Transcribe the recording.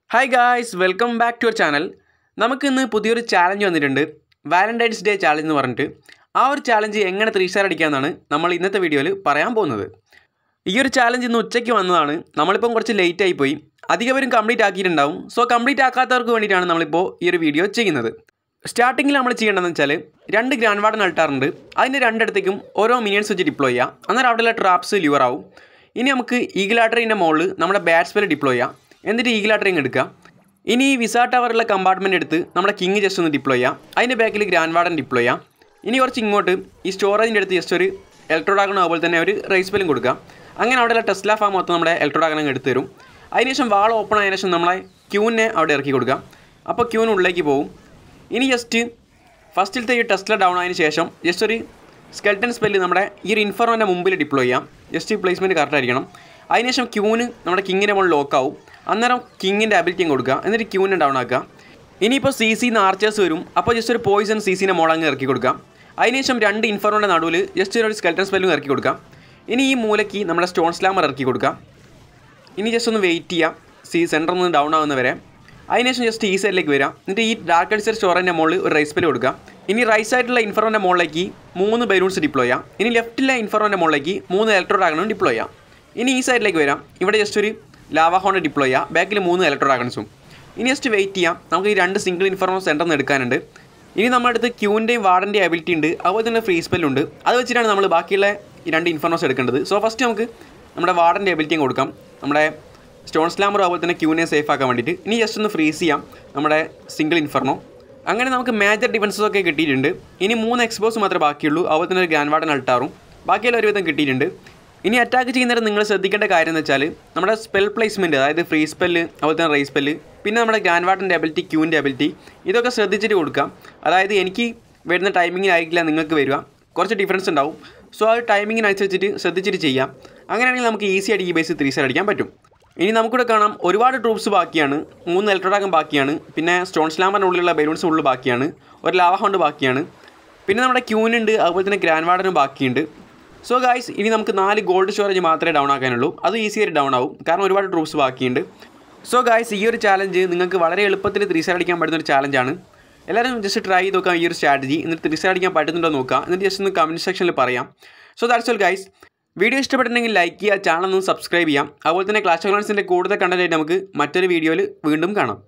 Hi guys, welcome back to our channel. നമുക്ക് ഇന്ന് പുതിയൊരു ചാലഞ്ച് വന്നിട്ടുണ്ട്. വാലന്റൈൻസ് ഡേ ചാലഞ്ച് എന്ന് പറഞ്ഞിട്ട് ആ ഒരു ചാലഞ്ച് എങ്ങനെ 3 സ്റ്റാർ അടിക്കാമെന്നാണ് നമ്മൾ ഇന്നത്തെ വീഡിയോയിൽ പറയാൻ പോകുന്നത്. ഈ ഒരു ചാലഞ്ച് ഇന്ന് ഉച്ചയ്ക്ക് വന്നതാണ്. നമ്മളിപ്പോൾ കുറച്ച് ലേറ്റ് ആയി പോയി. അധികവരും കംപ്ലീറ്റ് ആക്കിയിട്ടുണ്ടാവും. സോ കംപ്ലീറ്റ് ആക്കാത്തവർക്ക് വേണ്ടിയിട്ടാണ് നമ്മളിപ്പോൾ ഈ ഒരു വീഡിയോ ചെയ്യുന്നത്. സ്റ്റാർട്ടിങ്ങിൽ നമ്മൾ ചെയ്യേണ്ടതെന്ന് വെച്ചാൽ 2 ഗ്രാൻഡ് വാർഡൻ അൾട്ടാറുണ്ട്. അതിൻ്റെ രണ്ടിടത്തേക്കും ഓരോ മിനിയൻസ് വെച്ച് ഡിപ്ലോയ് ചെയ്യാം. അന്നേരം അവിടെയുള്ള ട്രാപ്സ് ലിവർ ആവും. ഇനി നമുക്ക് ഈഗിൾ ആർട്ടറിൻ്റെ മുകളിൽ നമ്മുടെ ബാറ്റ് സ്പെൽ ഡിപ്ലോയ് ചെയ്യാം. എന്നിട്ട് ഈഗിൾ ആർട്ടറിങ് എടുക്കുക. ഇനി ഈ വിസ ടവറുള്ള കമ്പാർട്ട്മെൻറ്റ് എടുത്ത് നമ്മുടെ കിങ് ജസ്റ്റ് ഒന്ന് ഡിപ്ലോയ് ചെയ്യാം. അതിൻ്റെ ബാക്കിൽ ഗ്രാൻഡ് വാർഡൻ ഡിപ്ലോയ് ചെയ്യാം. ഇനി കുറച്ച് ഇങ്ങോട്ട് ഈ സ്റ്റോറേജിൻ്റെ അടുത്ത് ജസ്റ്റ് ഒരു ഇലക്ട്രോ ഡ്രാഗൺ അതുപോലെ തന്നെ ഒരു റൈസ് സ്പെല്ലും കൊടുക്കുക. അങ്ങനെ അവിടെയുള്ള ടെസ്ല ഫാം മൊത്തം നമ്മുടെ ഇലക്ട്രോ ഡ്രാഗൺ എടുത്ത് തരും. അതിനുശേഷം വാൾ ഓപ്പൺ ആയതിനു ശേഷം നമ്മളെ ക്യൂവിനെ അവിടെ ഇറക്കി കൊടുക്കുക. അപ്പോൾ ക്യൂവിന് ഉള്ളിലേക്ക് പോകും. ഇനി ജസ്റ്റ് ഫസ്റ്റിലത്തെ ഈ ടെസ്ല ഡൗൺ ആയതിനു ശേഷം ജസ്റ്റ് ഒരു സ്കെൽട്ടൻ സ്പെല്ല് നമ്മുടെ ഈ ഒരു ഇൻഫർമോൻ്റെ മുമ്പിൽ ഡിപ്ലോയ് ചെയ്യാം. ജസ്റ്റ് പ്ലേസ്മെൻറ്റ് കറക്റ്റ് ആയിരിക്കണം. അതിനുശേഷം ക്യൂവിന് നമ്മുടെ കിങ്ങിൻ്റെ മുകളിൽ ലോക്കാവും. അന്നേരം കിങ്ങിൻ്റെ അബിലിറ്റിയും കൊടുക്കുക. എന്നിട്ട് ക്യൂവിനെ ഡൗൺ ആക്കുക. ഇനിയിപ്പോൾ സി സിന്ന് ആർച്ചേഴ്സ് വരും. അപ്പോൾ ജസ്റ്റ് ഒരു പോയിസൺ സി സിനെ മോളങ്ങ് ഇറക്കി കൊടുക്കുക. അതിനുശേഷം 2 ഇൻഫർമോൻ്റെ നടുവിൽ ജസ്റ്റ് ഒരു സ്കെൽട്ടൻ സ്പെല്ലും ഇറക്കി കൊടുക്കുക. ഇനി ഈ മൂലയ്ക്ക് നമ്മുടെ സ്റ്റോൺ സ്ലാമർ ഇറക്കി കൊടുക്കുക. ഇനി ജസ്റ്റ് ഒന്ന് വെയിറ്റ് ചെയ്യുക സെൻറ്ററിൽ നിന്ന് ഡൗൺ ആവുന്നവരെ. അതിനുശേഷം ജസ്റ്റ് ഈ സൈഡിലേക്ക് വരാം. എന്നിട്ട് ഈ ഡാർക്ക് അൾസർ സ്റ്റോറിൻ്റെ മുകളിൽ ഒരു റൈസ് സ്പെല്ല് കൊടുക്കുക. ഇനി റൈറ്റ് സൈഡിലുള്ള ഇൻഫർമോൻ്റെ മുകളിലേക്ക് 3 ബലൂൺസ് ഡിപ്ലോയ് ചെയ്യാം. ഇനി ലെഫ്റ്റിലെ ഇൻഫർമോൻ്റെ മുകളിലേക്ക് 3 ഇലക്ട്രോ ഡ്രാഗണും ഡിപ്ലോയ് ചെയ്യാം. ഇനി ഈ സൈഡിലേക്ക് വരാം. ഇവിടെ ജസ്റ്റ് ഒരു ലാവ ഹോണ്ട് ഡിപ്ലോയ് ചെയ്യാം. ബാക്കിൽ 3 ഇലക്ട്രോ ഡ്രാഗൺസും. ഇനി ജസ്റ്റ് വെയിറ്റ് ചെയ്യാം. നമുക്ക് ഈ 2 സിംഗിൾ ഇൻഫർമോ സെൻറ്ററിൽ നിന്ന് എടുക്കാനുണ്ട്. ഇനി നമ്മുടെ അടുത്ത് ക്യൂവിൻ്റെയും വാർഡൻ്റെയും അബിലിറ്റി ഉണ്ട്. അതുപോലെ തന്നെ ഫ്രീ സ്പെല്ലുണ്ട്. അത് വെച്ചിട്ടാണ് നമ്മൾ ബാക്കിയുള്ള ഈ 2 ഇൻഫർമോസ് എടുക്കേണ്ടത്. സോ ഫസ്റ്റ് നമുക്ക് നമ്മുടെ വാർഡൻ്റെ അബിലിറ്റിയും കൊടുക്കാം. നമ്മുടെ സ്റ്റോൺ സ്ലാമറും അതുപോലെ തന്നെ ക്യൂവിനെ സേഫ് ആക്കാൻ വേണ്ടിയിട്ട്. ഇനി ജസ്റ്റ് ഒന്ന് ഫ്രീസ് ചെയ്യാം നമ്മുടെ സിംഗിൾ ഇൻഫർമോ. അങ്ങനെ നമുക്ക് മേജർ ഡിഫൻസസൊക്കെ കിട്ടിയിട്ടുണ്ട്. ഇനി 3 എക്സ്പോസ് മാത്രമേ ബാക്കിയുള്ളൂ. അതുപോലെ തന്നെ ഒരു ഗ്രാൻഡ് വാർഡൻ അൾട്ടാറും ബാക്കിയെല്ലാം ഒരുവിധം കിട്ടിയിട്ടുണ്ട്. ഇനി അറ്റാക്ക് ചെയ്യുന്നേരം നിങ്ങൾ ശ്രദ്ധിക്കേണ്ട കാര്യം എന്ന് വെച്ചാൽ നമ്മുടെ സ്പെൽ പ്ലേസ്മെൻറ്റ്, അതായത് ഫ്രീ സ്പെല്ല് അതുപോലെ തന്നെ റൈസ് സ്പെല്ല് പിന്നെ നമ്മുടെ ഗ്രാൻഡ് വാർഡൻ്റെ അബിലിറ്റി ക്യൂവിൻ്റെ അബിലിറ്റി ഇതൊക്കെ ശ്രദ്ധിച്ചിട്ട് കൊടുക്കാം. അതായത് എനിക്ക് വരുന്ന ടൈമിങ്ങിനായിരിക്കില്ല നിങ്ങൾക്ക് വരിക, കുറച്ച് ഡിഫറൻസ് ഉണ്ടാവും. സോ ആ ടൈമിങ്ങിനനുസരിച്ചിട്ട് ശ്രദ്ധിച്ചിട്ട് ചെയ്യാം. അങ്ങനെയാണെങ്കിൽ നമുക്ക് ഈസി ആയിട്ട് ഈ ബേസ് 3 സ്റ്റാർ അടിക്കാൻ പറ്റും. ഇനി നമുക്കിവിടെ കാണാം ഒരുപാട് ട്രൂപ്സ് ബാക്കിയാണ്. 3 ഇലക്ട്രോ ഡ്രാഗൺ ബാക്കിയാണ്. പിന്നെ സ്റ്റോൺ സ്ലാമറിൻ്റെ ഉള്ളിലുള്ള ബലൂൺസ് ഉള്ളിൽ ബാക്കിയാണ്. ഒരു ലാവ ഹൗണ്ട് ബാക്കിയാണ്. പിന്നെ നമ്മുടെ ക്യൂവിനുണ്ട്. അതുപോലെ തന്നെ ഗ്രാൻഡ് വാർഡനും ബാക്കിയുണ്ട്. സോ ഗായ്സ്, ഇനി നമുക്ക് 4 ഗോൾഡ് സ്റ്റോറേജ് മാത്രമേ ഡൗൺ ആക്കാനുള്ളൂ. അത് ഈസിയായിട്ട് ഡൗൺ ആവും, കാരണം ഒരുപാട് ട്രൂപ്സ് ബാക്കിയുണ്ട്. സോ ഗായ്സ്, ഈ ഒരു ചാലഞ്ച് നിങ്ങൾക്ക് വളരെ എളുപ്പത്തിൽ 3 സ്റ്റാർ അടിക്കാൻ പറ്റുന്ന ഒരു ചാലഞ്ചാണ്. എല്ലാവരും ജസ്റ്റ് ട്രൈ ചെയ്ത് നോക്കാം ഈ ഒരു സ്ട്രാറ്റജി. എന്നിട്ട് 3 സ്റ്റാർ അടിക്കാൻ പറ്റുന്നുണ്ടോ നോക്കുക. എന്നിട്ട് ജസ്റ്റ് ഒന്ന് കമൻറ്റ് സെക്ഷനിൽ പറയാം. So that's all guys. Video ഇഷ്ടപ്പെട്ടിട്ടുണ്ടെങ്കിൽ ലൈക്ക് ചെയ്യുക, ചാനൽ ഒന്ന് സബ്സ്ക്രൈബ് ചെയ്യാം. അതുപോലെ തന്നെ ക്ലാഷ് ഓഫ് ക്ലാൻസിൻ്റെ കൂടുതൽ കണ്ടന്റ് ആയിട്ട് നമുക്ക് മറ്റൊരു വീഡിയോയിൽ വീണ്ടും കാണാം.